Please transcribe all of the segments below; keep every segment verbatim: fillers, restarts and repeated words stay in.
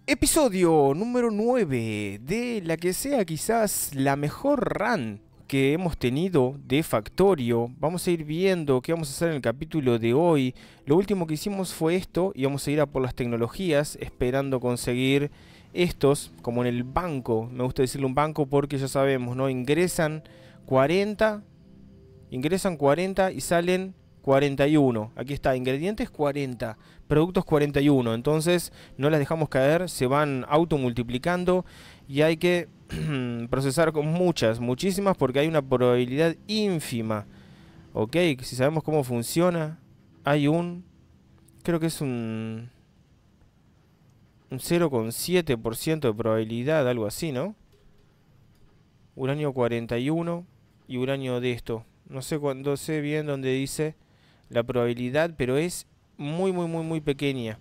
Episodio número nueve de la que sea quizás la mejor run que hemos tenido de Factorio. Vamos a ir viendo qué vamos a hacer en el capítulo de hoy. Lo último que hicimos fue esto y vamos a ir a por las tecnologías esperando conseguir estos, como en el banco. Me gusta decirle un banco porque ya sabemos, ¿no? Ingresan cuarenta, ingresan cuarenta y salen cuarenta y uno. Aquí está, ingredientes cuarenta, productos cuarenta y uno. Entonces no las dejamos caer, se van automultiplicando y hay que procesar con muchas, muchísimas, porque hay una probabilidad ínfima. Ok, si sabemos cómo funciona, hay un, creo que es un, un cero coma siete por ciento de probabilidad, algo así, ¿no? Uranio cuarenta y uno y uranio de esto. No sé cuándo sé bien dónde dice la probabilidad, pero es muy, muy, muy, muy pequeña.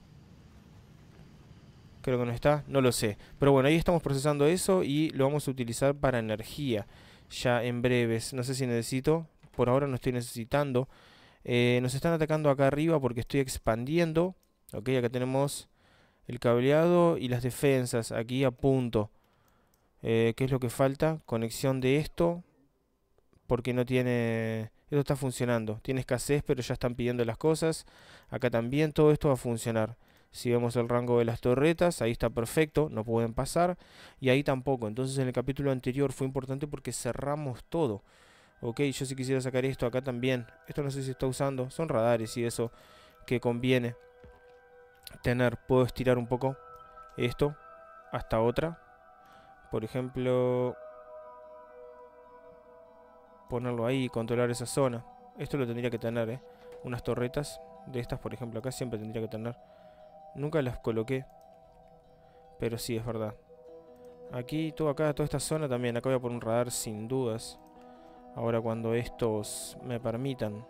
Creo que no está, no lo sé. Pero bueno, ahí estamos procesando eso y lo vamos a utilizar para energía ya en breves. No sé si necesito, por ahora no estoy necesitando. Eh, nos están atacando acá arriba porque estoy expandiendo. Ok, acá tenemos el cableado y las defensas aquí a punto. Eh, ¿Qué es lo que falta? Conexión de esto, porque no tiene... Esto está funcionando. Tiene escasez, pero ya están pidiendo las cosas. Acá también todo esto va a funcionar. Si vemos el rango de las torretas, ahí está perfecto, no pueden pasar. Y ahí tampoco. Entonces en el capítulo anterior fue importante porque cerramos todo. Ok, yo si quisiera sacar esto acá también. Esto no sé si está usando. Son radares y eso que conviene tener. Puedo estirar un poco esto hasta otra. Por ejemplo... ponerlo ahí y controlar esa zona. Esto lo tendría que tener, ¿eh? Unas torretas de estas, por ejemplo, acá siempre tendría que tener. Nunca las coloqué, pero sí, es verdad. Aquí, todo acá, toda esta zona también. Acá voy a poner un radar sin dudas. Ahora cuando estos me permitan.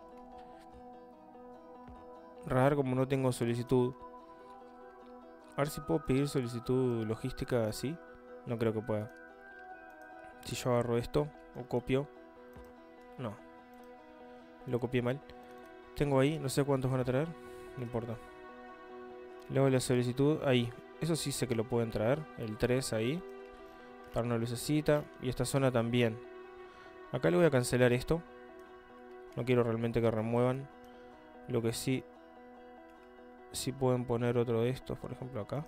Radar como no tengo solicitud. A ver si puedo pedir solicitud logística así. No creo que pueda. Si yo agarro esto o copio. No. Lo copié mal. Tengo ahí, no sé cuántos van a traer. No importa. Le hago la solicitud ahí. Eso sí sé que lo pueden traer. El tres ahí. Para una lucecita. Y esta zona también. Acá le voy a cancelar esto. No quiero realmente que remuevan. Lo que sí... Sí pueden poner otro de estos, por ejemplo acá.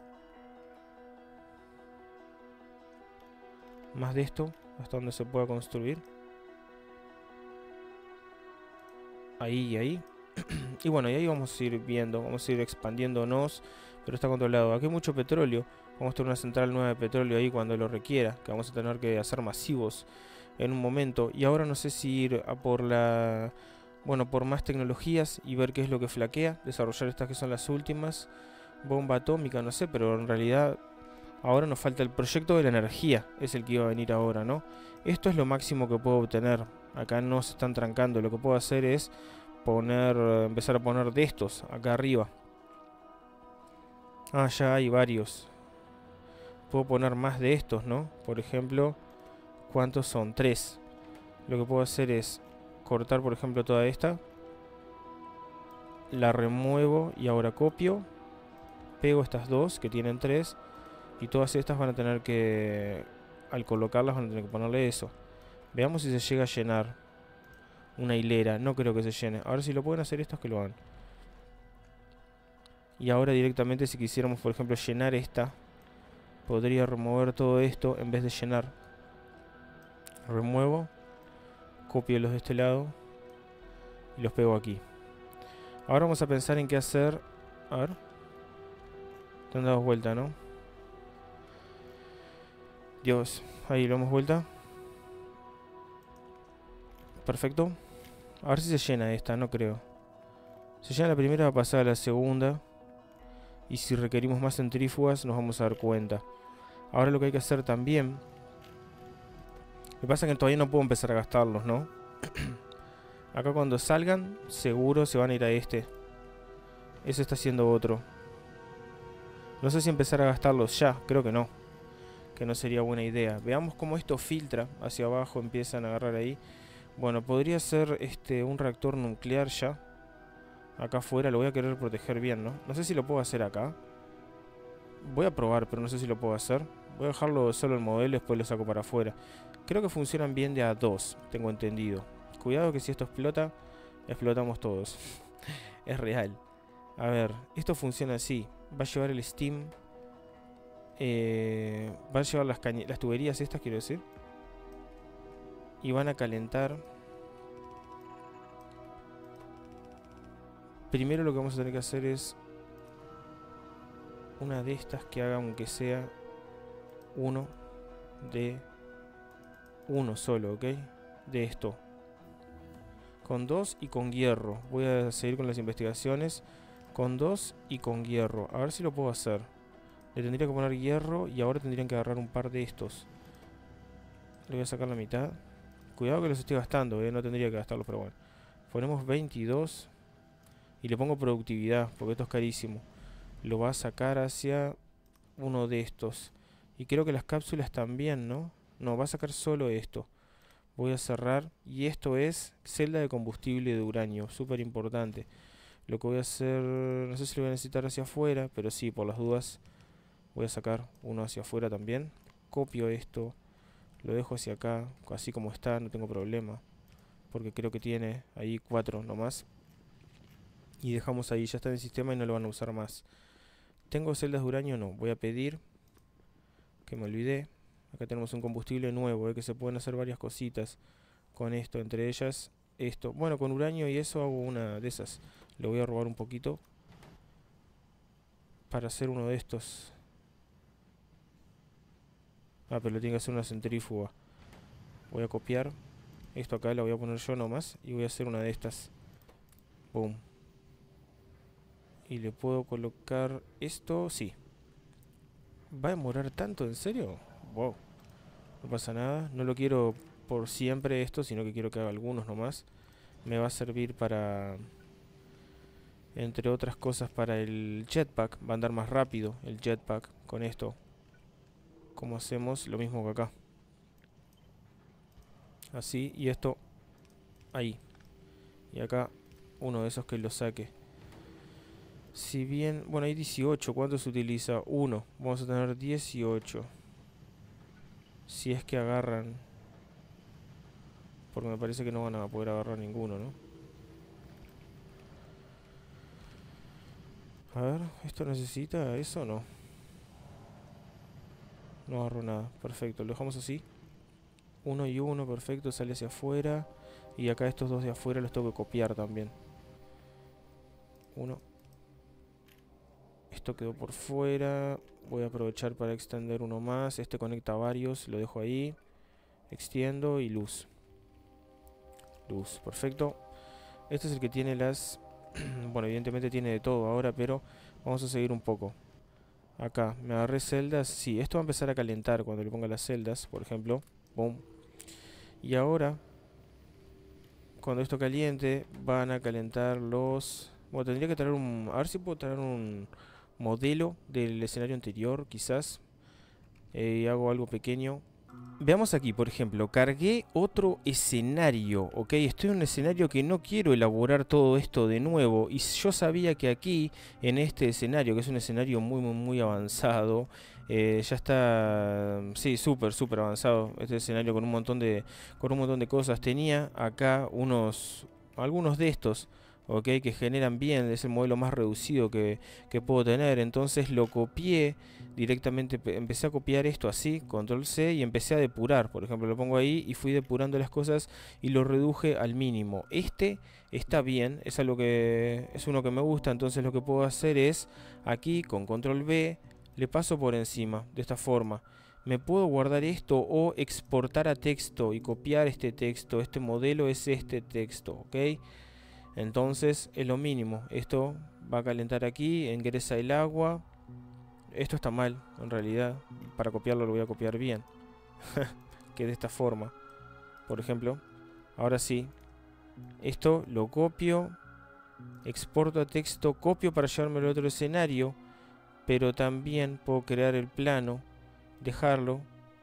Más de esto. Hasta donde se pueda construir. Ahí y ahí. Y bueno, y ahí vamos a ir viendo, vamos a ir expandiéndonos, pero está controlado. Aquí hay mucho petróleo, vamos a tener una central nueva de petróleo ahí cuando lo requiera, que vamos a tener que hacer masivos en un momento. Y ahora no sé si ir a por la... Bueno, por más tecnologías y ver qué es lo que flaquea, desarrollar estas que son las últimas. Bomba atómica, no sé, pero en realidad ahora nos falta el proyecto de la energía, es el que iba a venir ahora, ¿no? Esto es lo máximo que puedo obtener, acá no se están trancando, lo que puedo hacer es... poner, empezar a poner de estos acá arriba. Ah, ya hay varios. Puedo poner más de estos, ¿no? Por ejemplo, ¿cuántos son? Tres. Lo que puedo hacer es cortar, por ejemplo, toda esta. La remuevo y ahora copio. Pego estas dos que tienen tres. Y todas estas van a tener que... Al colocarlas van a tener que ponerle eso. Veamos si se llega a llenar. Una hilera, no creo que se llene. Ahora si lo pueden hacer estos que lo hagan. Y ahora directamente si quisiéramos por ejemplo llenar esta, podría remover todo esto en vez de llenar. Remuevo, copio los de este lado y los pego aquí. Ahora vamos a pensar en qué hacer. A ver. Te han dado vuelta, ¿no? Dios, ahí lo hemos vuelta. Perfecto. A ver si se llena esta, no creo. Si llena la primera va a pasar a la segunda. Y si requerimos más centrífugas nos vamos a dar cuenta. Ahora lo que hay que hacer también... Lo que pasa es que todavía no puedo empezar a gastarlos, ¿no? Acá cuando salgan, seguro se van a ir a este. Ese está haciendo otro. No sé si empezar a gastarlos ya, creo que no. Que no sería buena idea. Veamos cómo esto filtra hacia abajo, empiezan a agarrar ahí. Bueno, podría ser este un reactor nuclear ya. Acá afuera lo voy a querer proteger bien, ¿no? No sé si lo puedo hacer acá. Voy a probar, pero no sé si lo puedo hacer. Voy a dejarlo solo el modelo y después lo saco para afuera. Creo que funcionan bien de a dos, tengo entendido. Cuidado que si esto explota, explotamos todos. Es real. A ver, esto funciona así. Va a llevar el steam. Eh, va a llevar las, las tuberías estas, quiero decir. Y van a calentar. Primero lo que vamos a tener que hacer es una de estas que haga aunque sea uno de uno solo, ¿ok? De esto. Con dos y con hierro. Voy a seguir con las investigaciones. Con dos y con hierro. A ver si lo puedo hacer. Le tendría que poner hierro y ahora tendrían que agarrar un par de estos. Le voy a sacar la mitad. Cuidado que los estoy gastando, ¿eh? No tendría que gastarlos, pero bueno. Ponemos veintidós. Y le pongo productividad, porque esto es carísimo. Lo va a sacar hacia uno de estos. Y creo que las cápsulas también, ¿no? No, va a sacar solo esto. Voy a cerrar. Y esto es celda de combustible de uranio. Súper importante. Lo que voy a hacer... No sé si lo voy a necesitar hacia afuera. Pero sí, por las dudas. Voy a sacar uno hacia afuera también. Copio esto. Lo dejo hacia acá. Así como está, no tengo problema. Porque creo que tiene ahí cuatro nomás. Y dejamos ahí, ya está en el sistema y no lo van a usar más. ¿Tengo celdas de uranio? No. Voy a pedir, que me olvidé. Acá tenemos un combustible nuevo, eh, que se pueden hacer varias cositas con esto. Entre ellas, esto. Bueno, con uranio y eso hago una de esas. Le voy a robar un poquito para hacer uno de estos. Ah, pero le tiene que hacer una centrífuga. Voy a copiar. Esto acá lo voy a poner yo nomás. Y voy a hacer una de estas. Boom. Y le puedo colocar esto, sí. ¿Va a demorar tanto? ¿En serio? Wow. No pasa nada. No lo quiero por siempre esto, sino que quiero que haga algunos nomás. Me va a servir para... Entre otras cosas para el jetpack. Va a andar más rápido el jetpack con esto. Como hacemos lo mismo que acá. Así, y esto ahí. Y acá uno de esos que lo saque. Si bien, bueno, hay dieciocho, ¿cuánto se utiliza? uno, vamos a tener dieciocho. Si es que agarran. Porque me parece que no van a poder agarrar ninguno, ¿no? A ver, ¿esto necesita eso o no? No agarro nada, perfecto, lo dejamos así. Uno y uno, perfecto, sale hacia afuera. Y acá estos dos de afuera los tengo que copiar también. Uno. Esto quedó por fuera. Voy a aprovechar para extender uno más. Este conecta varios, lo dejo ahí. Extiendo y luz. Luz, perfecto. Este es el que tiene las... bueno, evidentemente tiene de todo ahora, pero vamos a seguir un poco. Acá, me agarré celdas. Sí, esto va a empezar a calentar cuando le ponga las celdas, por ejemplo. Boom. Y ahora, cuando esto caliente, van a calentar los... Bueno, tendría que traer un... A ver si puedo traer un modelo del escenario anterior, quizás. Eh, hago algo pequeño. Veamos aquí, por ejemplo, cargué otro escenario, ¿ok? Estoy en un escenario que no quiero elaborar todo esto de nuevo. Y yo sabía que aquí, en este escenario, que es un escenario muy, muy, muy avanzado, eh, ya está, sí, súper, súper avanzado. Este escenario con un montón de, con un montón de cosas. Tenía acá unos, algunos de estos, ¿ok? Que generan bien, es el modelo más reducido que, que puedo tener. Entonces lo copié directamente, empecé a copiar esto así, control C, y empecé a depurar. Por ejemplo, lo pongo ahí y fui depurando las cosas y lo reduje al mínimo. Este está bien, es algo que es uno que me gusta. Entonces lo que puedo hacer es aquí con control V le paso por encima de esta forma. Me puedo guardar esto o exportar a texto y copiar este texto. Este modelo es este texto, ¿ok? Entonces es lo mínimo. Esto va a calentar aquí, ingresa el agua. Esto está mal, en realidad. Para copiarlo lo voy a copiar bien. Que de esta forma. Por ejemplo. Ahora sí. Esto lo copio. Exporto a texto. Copio para llevarme al otro escenario. Pero también puedo crear el plano. Dejarlo.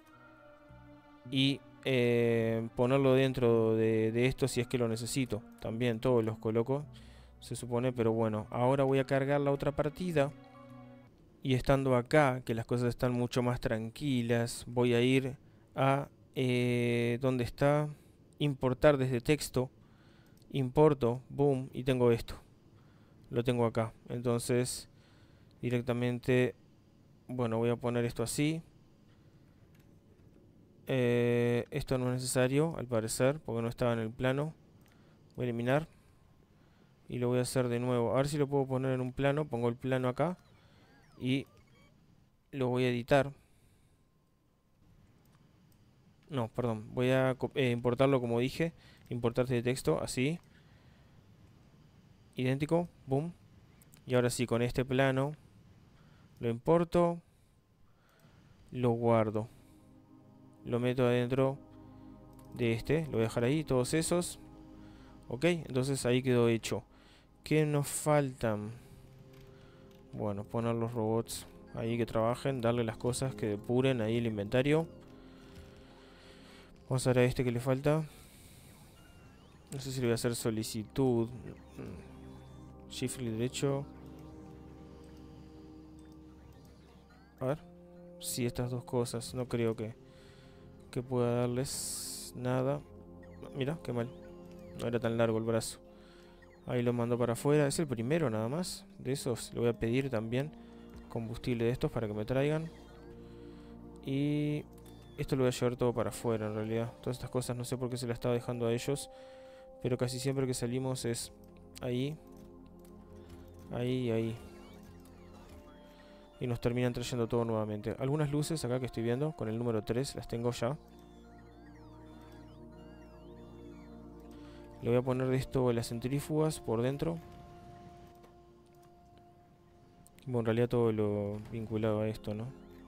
Y eh, ponerlo dentro de, de esto si es que lo necesito. También todos los coloco. Se supone, pero bueno. Ahora voy a cargar la otra partida. Y estando acá, que las cosas están mucho más tranquilas, voy a ir a... Eh, ¿dónde está? Importar desde texto. Importo, boom, y tengo esto. Lo tengo acá. Entonces, directamente, bueno, voy a poner esto así. Eh, esto no es necesario, al parecer, porque no estaba en el plano. Voy a eliminar. Y lo voy a hacer de nuevo. A ver si lo puedo poner en un plano. Pongo el plano acá. Y lo voy a editar. No, perdón. Voy a eh, importarlo como dije. Importar de texto, así. Idéntico. Boom. Y ahora sí, con este plano lo importo. Lo guardo. Lo meto adentro de este. Lo voy a dejar ahí, todos esos. Ok, entonces ahí quedó hecho. ¿Qué nos faltan? Bueno, poner los robots ahí que trabajen. Darle las cosas que depuren ahí el inventario. Vamos a ver a este que le falta. No sé si le voy a hacer solicitud. Shift y derecho. A ver. Sí, estas dos cosas. No creo que, que pueda darles nada. Mira, qué mal. No era tan largo el brazo. Ahí lo mando para afuera. Es el primero nada más. De esos le voy a pedir también combustible de estos para que me traigan. Y esto lo voy a llevar todo para afuera en realidad. Todas estas cosas no sé por qué se las estaba dejando a ellos. Pero casi siempre que salimos es ahí. Ahí y ahí. Y nos terminan trayendo todo nuevamente. Algunas luces acá que estoy viendo con el número tres las tengo ya. Le voy a poner de esto las centrífugas por dentro. Bueno, en realidad todo lo vinculado a esto, ¿no?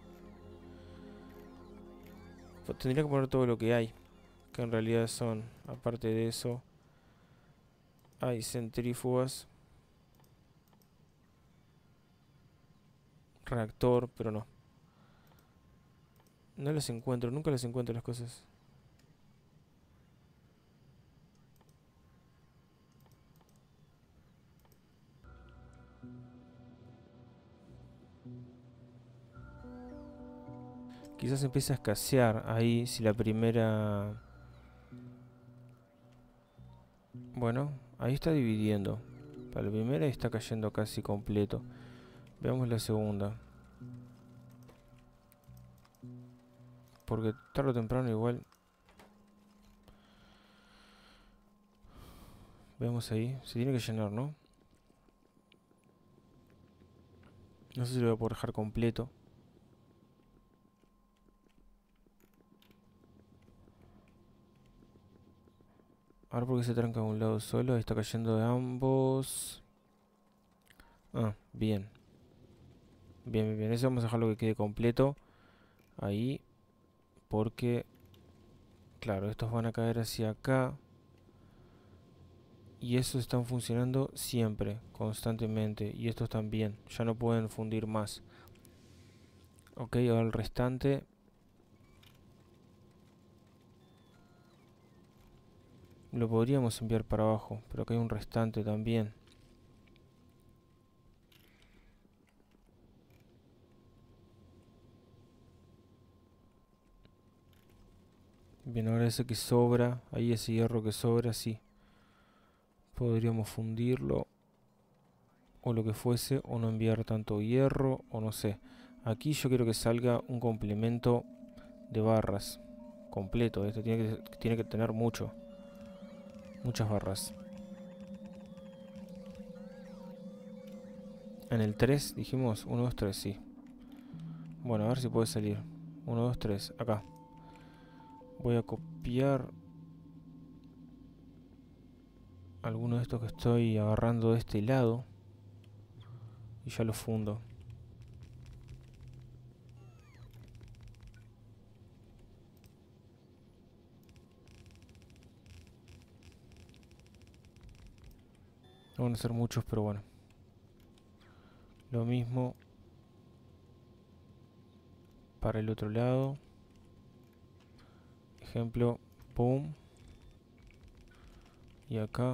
Pues tendría que poner todo lo que hay. Que en realidad son, aparte de eso, hay centrífugas. Reactor, pero no. No las encuentro, nunca las encuentro las cosas. Quizás empiece a escasear ahí si la primera... Bueno, ahí está dividiendo. Para la primera está cayendo casi completo. Veamos la segunda. Porque tarde o temprano igual... Veamos ahí. Se tiene que llenar, ¿no? No sé si lo voy a poder dejar completo. Ahora porque se tranca a un lado solo. Ahí está cayendo de ambos. Ah, bien. Bien, bien, bien. Eso vamos a dejarlo que quede completo. Ahí. Porque... Claro, estos van a caer hacia acá. Y esos están funcionando siempre, constantemente. Y estos también. Ya no pueden fundir más. Ok, ahora el restante. Lo podríamos enviar para abajo. Pero acá hay un restante también. Bien, ahora ese que sobra. Ahí ese hierro que sobra, sí. Podríamos fundirlo. O lo que fuese. O no enviar tanto hierro. O no sé. Aquí yo quiero que salga un complemento de barras. Completo. Este tiene que, tiene que tener mucho. Muchas barras. En el tres dijimos uno, dos, tres, sí. Bueno, a ver si puede salir. uno, dos, tres, acá. Voy a copiar alguno de estos que estoy agarrando de este lado. Y ya lo fundo. No van a ser muchos, pero bueno. Lo mismo para el otro lado. Ejemplo, boom. Y acá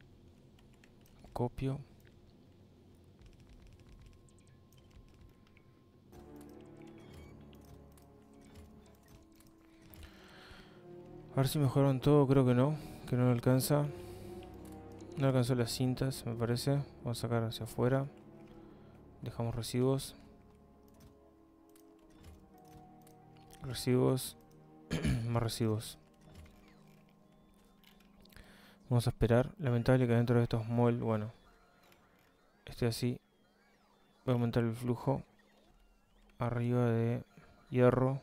copio. ver si mejoraron todo, creo que no. Que no lo alcanza. No alcanzó las cintas, me parece. Vamos a sacar hacia afuera. Dejamos residuos. Residuos. Más residuos. Vamos a esperar. Lamentable que dentro de estos mol, bueno, esté así. Voy a aumentar el flujo. Arriba de hierro.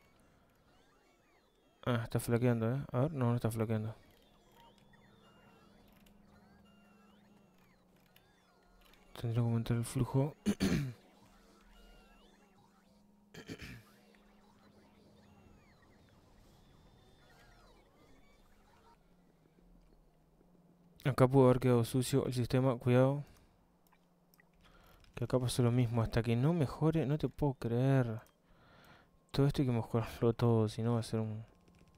Ah, está flaqueando, eh. A ver, no, no está flaqueando. Tendría que aumentar el flujo. Acá pudo haber quedado sucio el sistema. Cuidado. Que acá pasó lo mismo. Hasta que no mejore, no te puedo creer. Todo esto hay que mejorarlo todo. Si no va a ser un...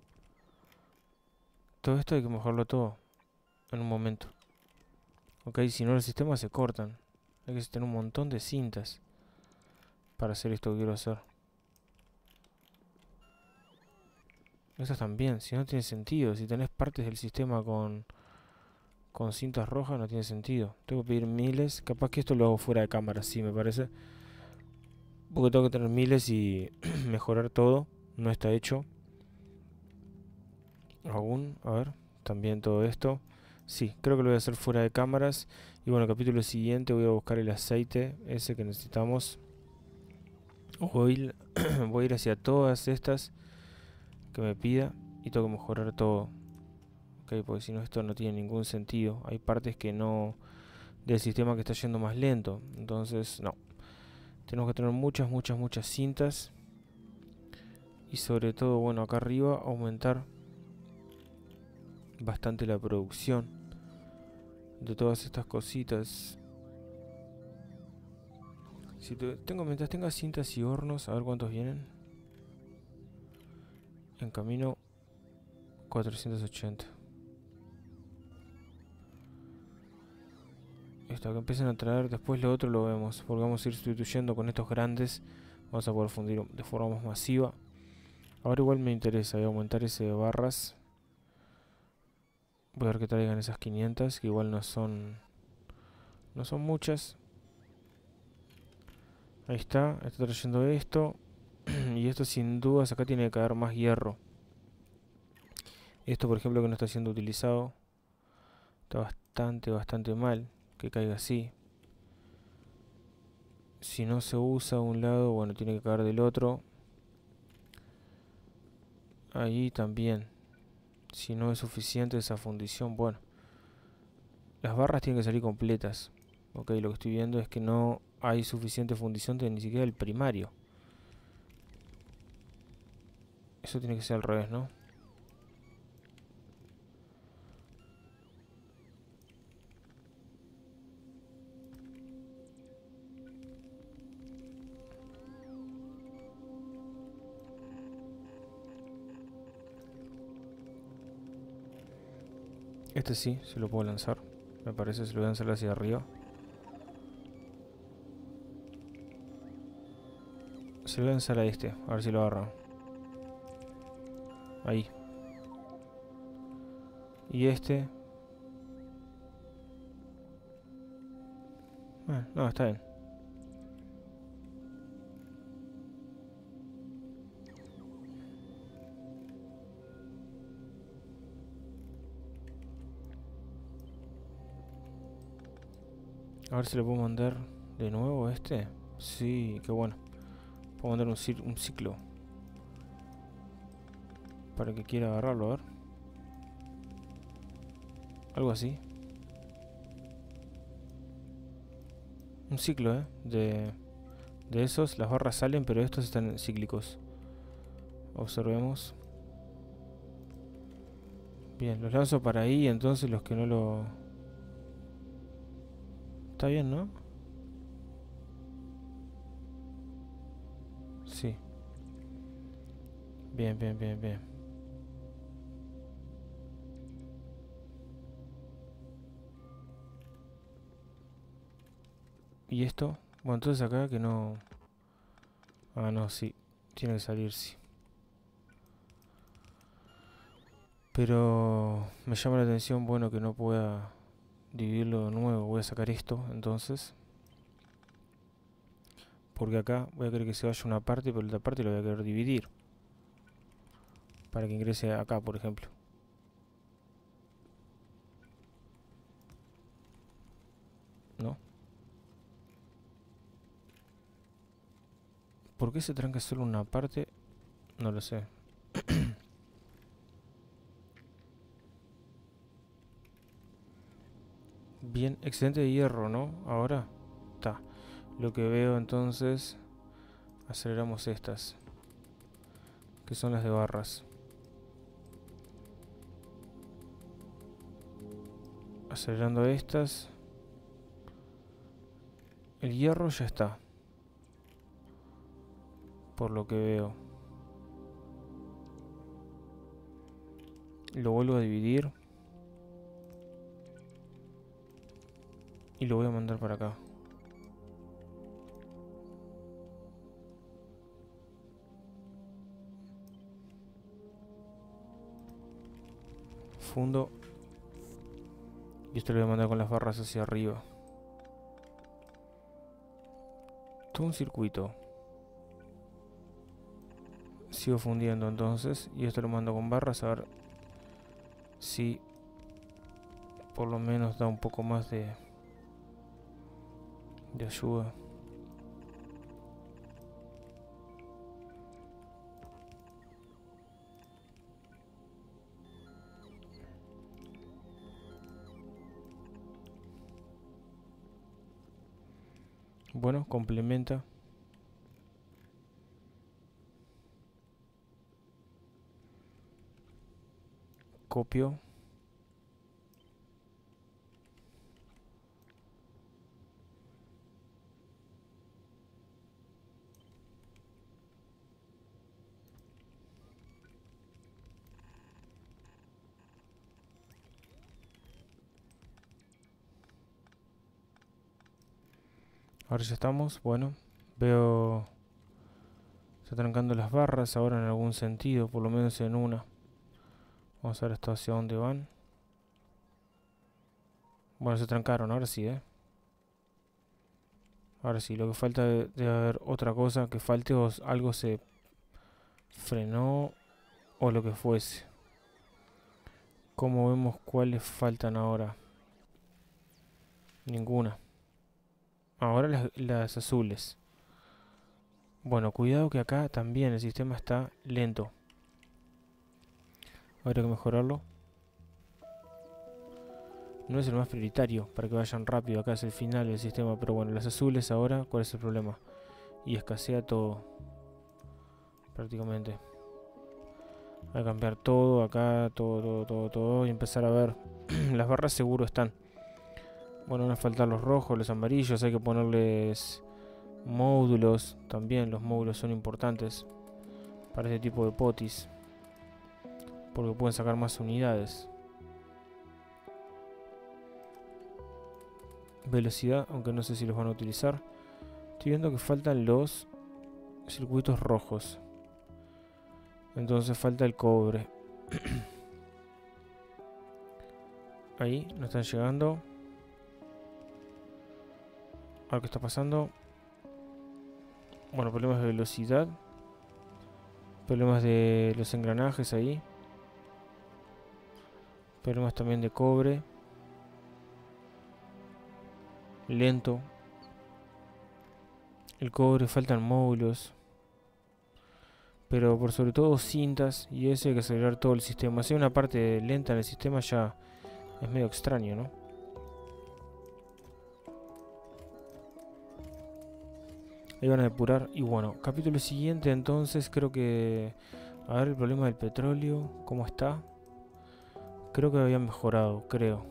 Todo esto hay que mejorarlo todo. En un momento. Ok, si no los sistemas se cortan. Hay que tener un montón de cintas. Para hacer esto que quiero hacer. Estas también. Si no tiene sentido. Si tenés partes del sistema con... Con cintas rojas no tiene sentido. Tengo que pedir miles. Capaz que esto lo hago fuera de cámara, sí, me parece. Porque tengo que tener miles y mejorar todo. No está hecho. Aún, a ver. También todo esto. Sí, creo que lo voy a hacer fuera de cámaras. Y bueno, el capítulo siguiente voy a buscar el aceite ese que necesitamos. Voy, voy a ir hacia todas estas que me pida. Y tengo que mejorar todo. Ok, porque si no esto no tiene ningún sentido. Hay partes que no... del sistema que está yendo más lento. Entonces, no. Tenemos que tener muchas, muchas, muchas cintas. Y sobre todo, bueno, acá arriba aumentar bastante la producción de todas estas cositas. Si te, tengo, mientras tenga cintas y hornos, a ver cuántos vienen. En camino cuatrocientos ochenta. Esto que empiecen a traer, después lo otro lo vemos. Porque vamos a ir sustituyendo con estos grandes. Vamos a poder fundir de forma más masiva. Ahora igual me interesa, voy a aumentar ese de barras. Voy a ver que traigan esas quinientas, que igual no son... No son muchas. Ahí está, está trayendo esto. Y esto sin dudas, acá tiene que caer más hierro. Esto por ejemplo que no está siendo utilizado. Está bastante, bastante mal que caiga así. Si no se usa de un lado, bueno, tiene que caer del otro. Ahí también. Si no es suficiente esa fundición, bueno. Las barras tienen que salir completas. Ok, lo que estoy viendo es que no hay suficiente fundición de ni siquiera el primario. Eso tiene que ser al revés, ¿no? Este sí, se lo puedo lanzar. Me parece, se lo voy a lanzar hacia arriba. Se lo voy a lanzar a este, a ver si lo agarra. Ahí. Y este... Ah, no, está bien. A ver si le puedo mandar de nuevo a este. Sí, qué bueno. Puedo mandar un, un ciclo. Para que quiera agarrarlo, a ver. Algo así. Un ciclo, eh. De, de esos, las barras salen, pero estos están cíclicos. Observemos. Bien, los lanzo para ahí, entonces los que no lo... Está bien, ¿no? Sí. Bien, bien, bien, bien. ¿Y esto? Bueno, entonces acá que no... Ah, no, sí. Tiene que salir, sí. Pero me llama la atención, bueno, que no pueda dividirlo de nuevo. Voy a sacar esto, entonces. Porque acá voy a querer que se vaya una parte, pero la otra parte lo voy a querer dividir. Para que ingrese acá, por ejemplo. ¿No? ¿Por qué se tranca solo una parte? No lo sé. Bien, excedente de hierro, ¿no? Ahora está. Lo que veo entonces, aceleramos estas, que son las de barras. Acelerando estas. El hierro ya está, por lo que veo. Lo vuelvo a dividir. Y lo voy a mandar para acá. Fundo. Y esto lo voy a mandar con las barras hacia arriba. Todo un circuito. Sigo fundiendo entonces. Y esto lo mando con barras. A ver si por lo menos da un poco más de, de ayuda. Bueno, complementa. Copio. Ahora ya estamos. Bueno, veo... Está trancando las barras ahora en algún sentido, por lo menos en una. Vamos a ver esto hacia dónde van. Bueno, se trancaron, ahora sí, ¿eh? Ahora sí, lo que falta de, de haber otra cosa que falte o algo se frenó o lo que fuese. ¿Cómo vemos cuáles faltan ahora? Ninguna. Ahora las, las azules. Bueno, cuidado que acá también el sistema está lento. Habrá que mejorarlo. No es el más prioritario para que vayan rápido. Acá es el final del sistema. Pero bueno, las azules ahora, ¿cuál es el problema? Y escasea todo. Prácticamente. Voy a cambiar todo acá, todo, todo, todo, todo. Y empezar a ver. Las barras seguro están. Bueno, van a faltar los rojos, los amarillos. Hay que ponerles módulos. También los módulos son importantes para este tipo de potis. Porque pueden sacar más unidades. Velocidad, aunque no sé si los van a utilizar. Estoy viendo que faltan los circuitos rojos. Entonces falta el cobre. Ahí, no están llegando. A ver qué está pasando. Bueno, problemas de velocidad. Problemas de los engranajes ahí. Problemas también de cobre. Lento. El cobre, faltan módulos. Pero por sobre todo cintas. Y eso hay que acelerar todo el sistema. Si hay una parte lenta en el sistema ya es medio extraño, ¿no? Ahí van a depurar. Y bueno, capítulo siguiente entonces creo que... A ver el problema del petróleo. ¿Cómo está? Creo que había mejorado, creo.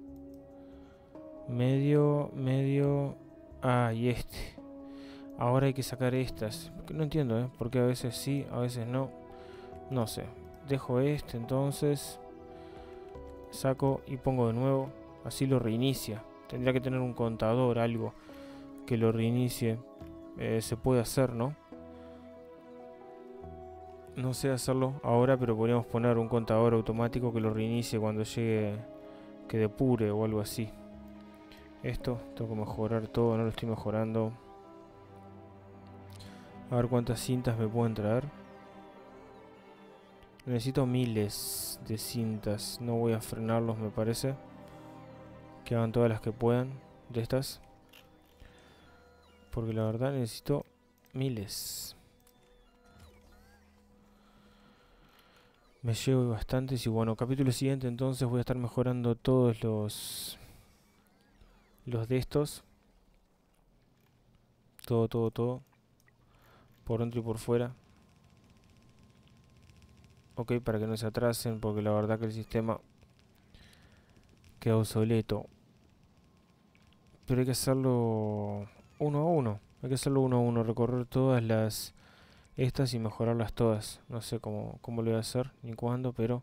Medio, medio... Ah, y este. Ahora hay que sacar estas. No entiendo, ¿eh? Porque a veces sí, a veces no. No sé. Dejo este entonces. Saco y pongo de nuevo. Así lo reinicia. Tendría que tener un contador, algo que lo reinicie. Eh, se puede hacer, ¿no? No sé hacerlo ahora, pero podríamos poner un contador automático que lo reinicie cuando llegue, que depure o algo así. Esto, tengo que mejorar todo, no lo estoy mejorando. A ver cuántas cintas me pueden traer. Necesito miles de cintas. No voy a frenarlos, me parece. Que hagan todas las que puedan de estas. Porque la verdad necesito miles. Me llevo bastantes y bueno, capítulo siguiente entonces voy a estar mejorando todos los... Los de estos. Todo, todo, todo. Por dentro y por fuera. Ok, para que no se atrasen, porque la verdad que el sistema queda obsoleto. Pero hay que hacerlo uno a uno. Hay que hacerlo uno a uno, recorrer todas las estas y mejorarlas todas. No sé cómo, cómo lo voy a hacer ni cuándo, pero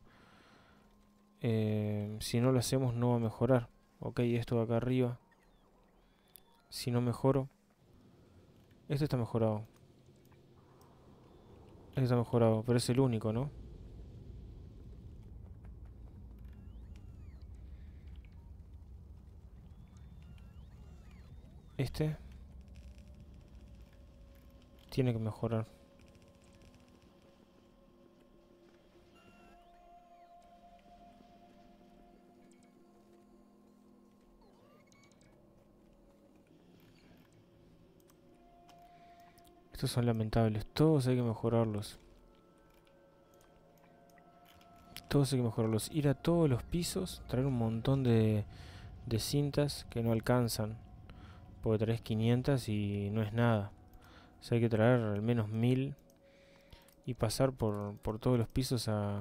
eh, si no lo hacemos no va a mejorar. Ok, esto de acá arriba. Si no mejoro, este está mejorado. Este está mejorado, pero es el único, ¿no? Este tiene que mejorar. Estos son lamentables. Todos hay que mejorarlos. Todos hay que mejorarlos. Ir a todos los pisos, traer un montón de, de cintas que no alcanzan. Porque traes quinientas y no es nada. O sea, hay que traer al menos mil y pasar por, por todos los pisos a,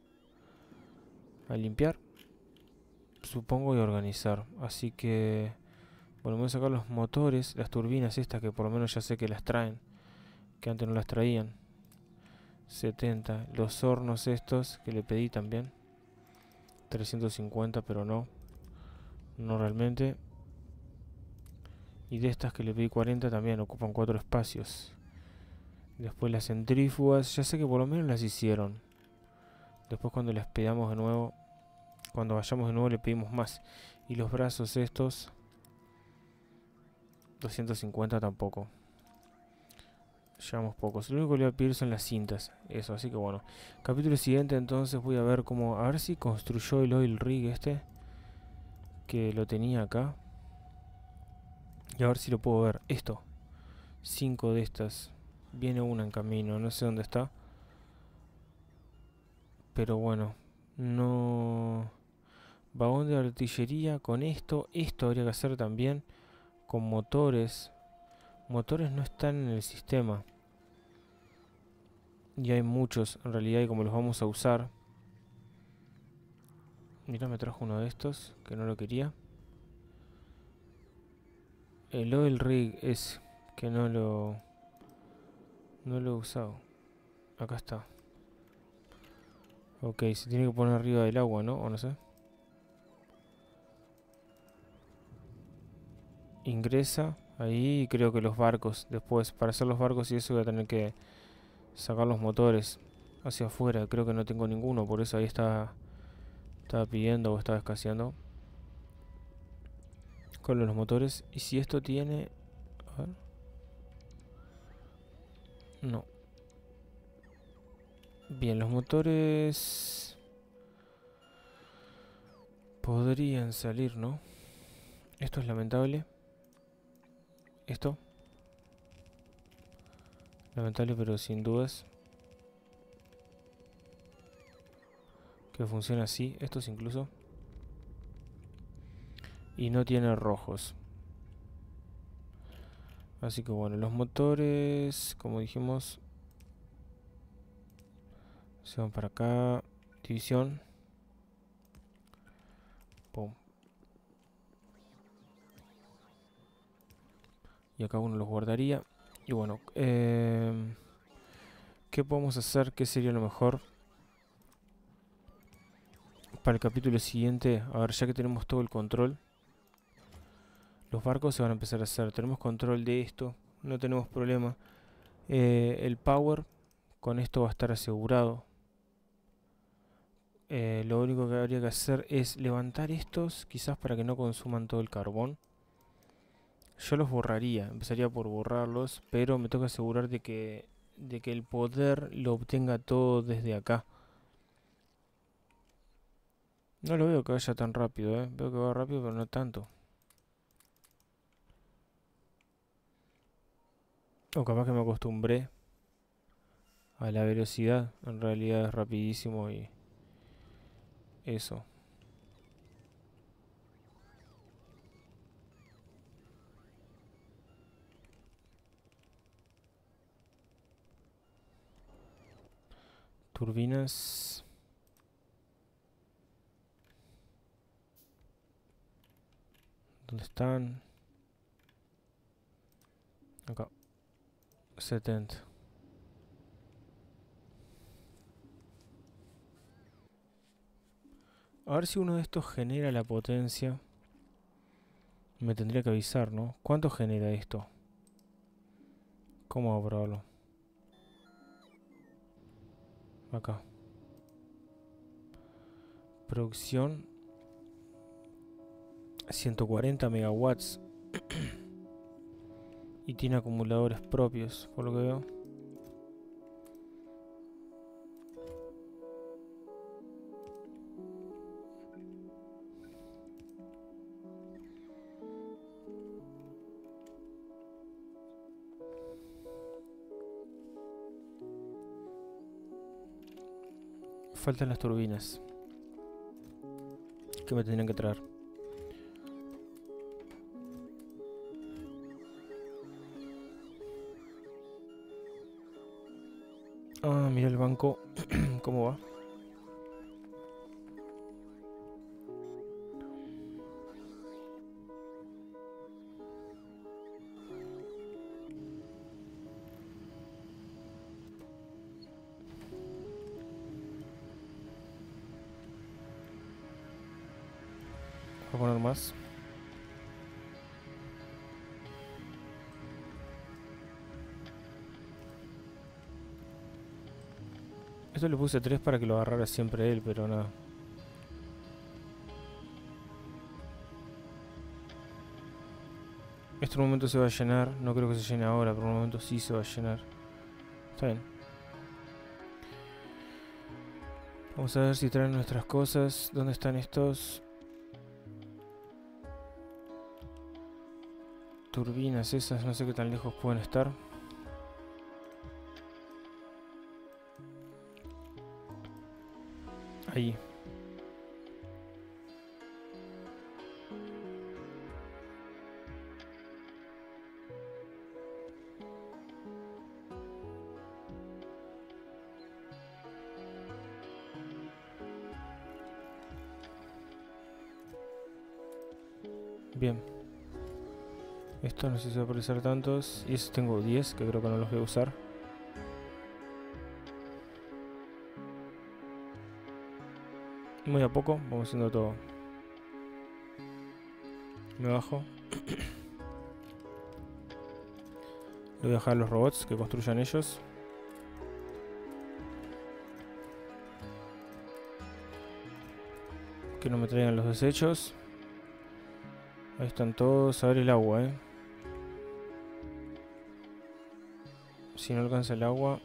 a limpiar, supongo, y organizar. Así que, bueno, voy a sacar los motores, las turbinas estas que por lo menos ya sé que las traen, que antes no las traían. setenta. Los hornos estos que le pedí también. trescientos cincuenta, pero no. No realmente. Y de estas que le pedí cuarenta también ocupan cuatro espacios. Después las centrífugas, ya sé que por lo menos las hicieron. Después cuando las pedamos de nuevo, cuando vayamos de nuevo le pedimos más. Y los brazos estos, doscientos cincuenta tampoco. Llevamos pocos. Lo único que le voy a pedir son las cintas. Eso, así que bueno. Capítulo siguiente entonces voy a ver cómo... A ver si construyó el oil rig este. Que lo tenía acá. Y a ver si lo puedo ver. Esto. Cinco de estas. Viene una en camino. No sé dónde está. Pero bueno. No... Vagón de artillería con esto. Esto habría que hacer también. Con motores. Motores no están en el sistema. Y hay muchos en realidad y como los vamos a usar. Mira, me trajo uno de estos que no lo quería. El oil rig es que no lo... No lo he usado. Acá está. Ok, se tiene que poner arriba del agua, ¿no? O no sé. Ingresa ahí y creo que los barcos. Después, para hacer los barcos y eso voy a tener que sacar los motores hacia afuera. Creo que no tengo ninguno, por eso ahí está... Estaba pidiendo o estaba escaseando con los motores. Y si esto tiene... A ver. No. Bien, los motores... Podrían salir, ¿no? Esto es lamentable. Esto. Lamentable, pero sin dudas. Que funciona así. Estos incluso. Y no tiene rojos. Así que bueno, los motores, como dijimos, se van para acá. División. Pum. Y acá uno los guardaría. Y bueno, eh, ¿qué podemos hacer? ¿Qué sería lo mejor para el capítulo siguiente? A ver, ya que tenemos todo el control. Los barcos se van a empezar a hacer. Tenemos control de esto. No tenemos problema. Eh, el power, Con esto va a estar asegurado. Eh, lo único que habría que hacer es levantar estos, quizás para que no consuman todo el carbón. Yo los borraría, empezaría por borrarlos, pero me toca asegurar de que, de que el poder lo obtenga todo desde acá. No lo veo que vaya tan rápido, eh. Veo que va rápido, pero no tanto. O capaz que me acostumbré a la velocidad. En realidad es rapidísimo y eso. Turbinas. ¿Dónde están? Acá. setenta. A ver si uno de estos genera la potencia. Me tendría que avisar, ¿no? ¿Cuánto genera esto? ¿Cómo voy a probarlo? Acá. Producción. ciento cuarenta megawatts. Y tiene acumuladores propios, por lo que veo. Faltan las turbinas que me tendrían que traer. Ah, mira el banco. ¿Cómo va? Voy a poner más. Esto le puse tres para que lo agarrara siempre él, pero nada. Este en un momento se va a llenar. No creo que se llene ahora, pero en un momento sí se va a llenar. Está bien. Vamos a ver si traen nuestras cosas. ¿Dónde están estos? Turbinas esas, no sé qué tan lejos pueden estar. Ahí. Bien. Esto no sé si va a aparecer tantos. Y esos tengo diez, que creo que no los voy a usar. Muy a poco, vamos haciendo todo. Me bajo. Le voy a dejar a los robots que construyan ellos. Que no me traigan los desechos. Ahí están todos. A ver el agua, eh. Si no alcanza el agua.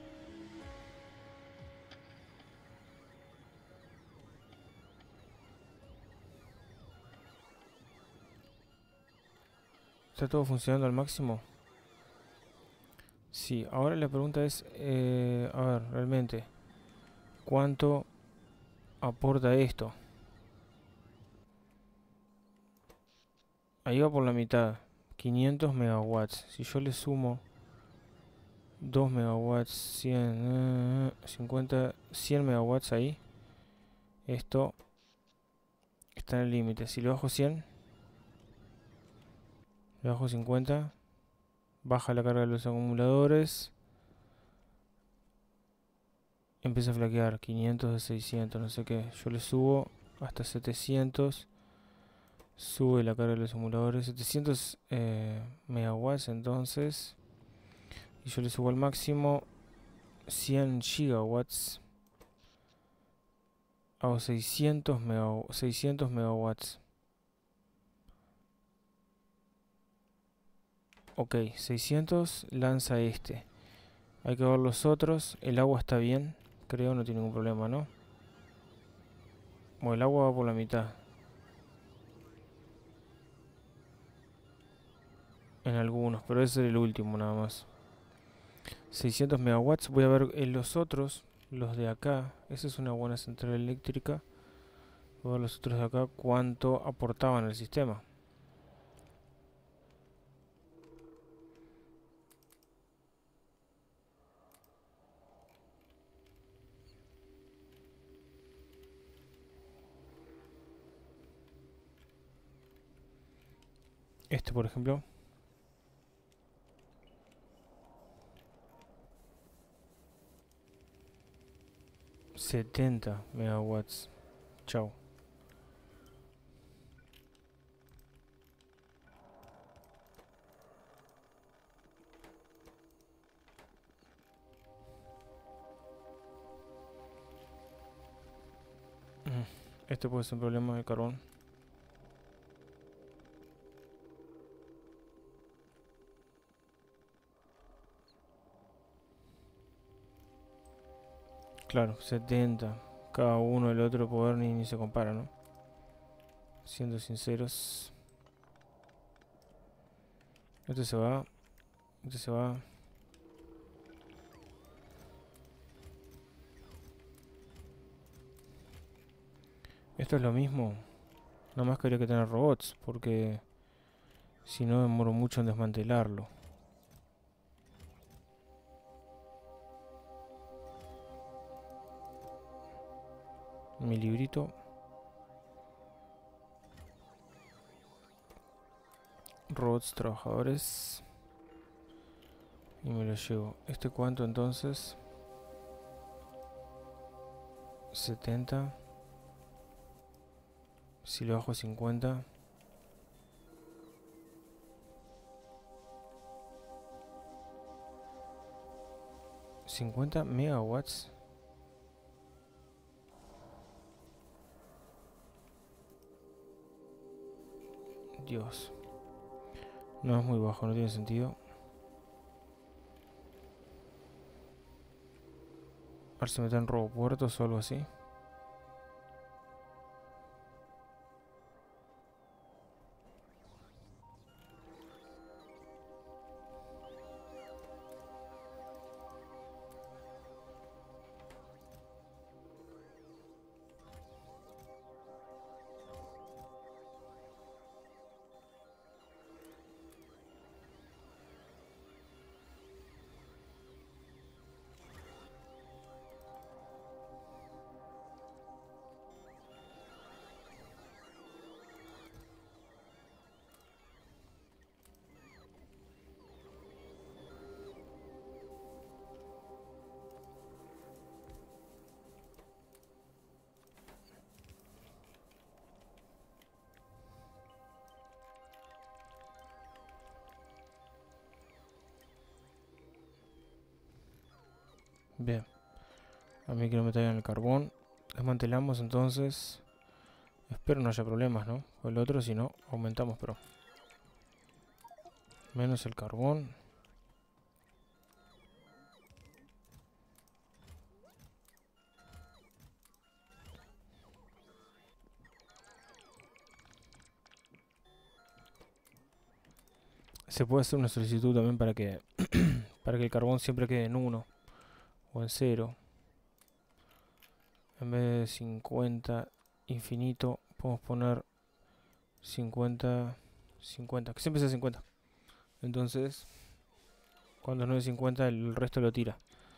¿Está todo funcionando al máximo? Sí, ahora la pregunta es, eh, a ver, realmente, ¿cuánto aporta esto? Ahí va por la mitad, quinientos megawatts. Si yo le sumo dos megawatts, cien, eh, cincuenta, cien megawatts ahí, esto está en el límite. Si le bajo cien, le bajo cincuenta, baja la carga de los acumuladores. Empieza a flaquear, quinientos de seiscientos, no sé qué. Yo le subo hasta setecientos. Sube la carga de los acumuladores. setecientos eh, megawatts entonces. Y yo le subo al máximo. cien gigawatts. Hago seiscientos megawatts. Ok, seiscientos lanza este. Hay que ver los otros. El agua está bien. Creo, no tiene ningún problema, ¿no? Bueno, el agua va por la mitad. En algunos, pero ese es el último nada más. seiscientos megawatts. Voy a ver en los otros. Los de acá. Esa es una buena central eléctrica. Voy a ver los otros de acá. Cuánto aportaban al sistema. Este, por ejemplo. setenta megawatts. Chao. Este puede ser un problema de carbón. Claro, setenta. Cada uno del otro poder ni, ni se compara, ¿no? Siendo sinceros. Este se va. Este se va. Esto es lo mismo. Nada más que habría que tener robots. Porque si no demoro mucho en desmantelarlo. Mi librito. Robots trabajadores. Y me lo llevo. ¿Este cuánto entonces? setenta. Si lo bajo a cincuenta. cincuenta megawatts. Dios. No es muy bajo, no tiene sentido. A ver si me dan robopuertos o algo así. Bien. A mí que no me traigan el carbón. Desmantelamos entonces. Espero no haya problemas, ¿no? O el otro, si no, aumentamos, pero... Menos el carbón. Se puede hacer una solicitud también para que... para que el carbón siempre quede en uno. O en cero. En vez de cincuenta infinito, podemos poner cincuenta, cincuenta, que siempre sea cincuenta. Entonces, cuando no es cincuenta, el resto lo tira.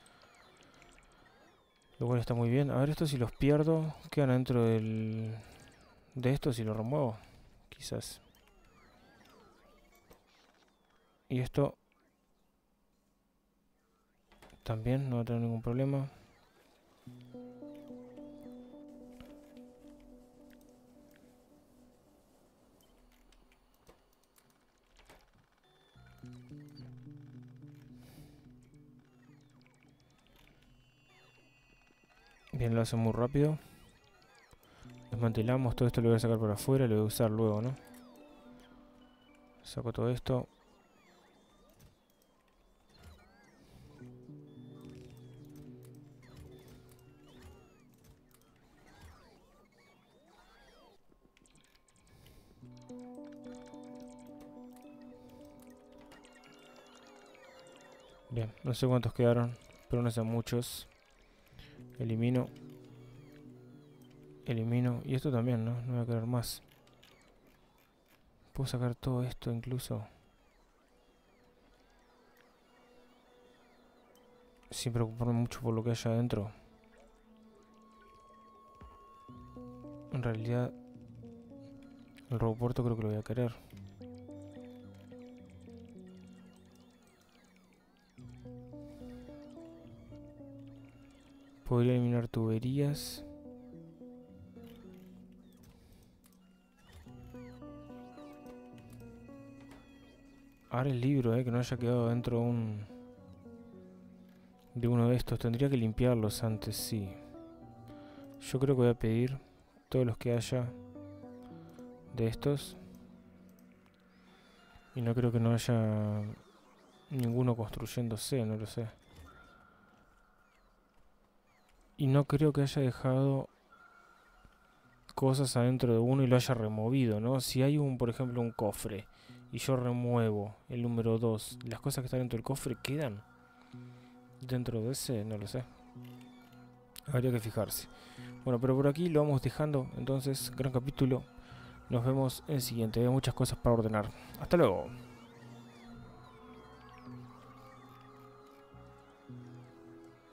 Lo cual está muy bien. A ver, esto si los pierdo, quedan dentro del... de esto si lo remuevo. Quizás. Y esto... también no va a tener ningún problema. Bien, lo hace muy rápido. Desmantelamos, todo esto lo voy a sacar para afuera, lo voy a usar luego, ¿no? Saco todo esto. Bien, no sé cuántos quedaron, pero no sean muchos. Elimino. Elimino. Y esto también, ¿no? No voy a quedar más. Puedo sacar todo esto incluso. Sin preocuparme mucho por lo que haya adentro. En realidad, el robopuerto creo que lo voy a querer. Podría eliminar tuberías. Ahora el libro, eh, que no haya quedado dentro de un... de uno de estos. Tendría que limpiarlos antes, sí. Yo creo que voy a pedir todos los que haya de estos. Y no creo que no haya ninguno construyéndose, no lo sé. Y no creo que haya dejado cosas adentro de uno y lo haya removido, ¿no? Si hay un, por ejemplo, un cofre y yo remuevo el número dos, ¿las cosas que están dentro del cofre quedan dentro de ese? No lo sé. Habría que fijarse. Bueno, pero por aquí lo vamos dejando. Entonces, gran capítulo. Nos vemos en el siguiente. Hay muchas cosas para ordenar. Hasta luego.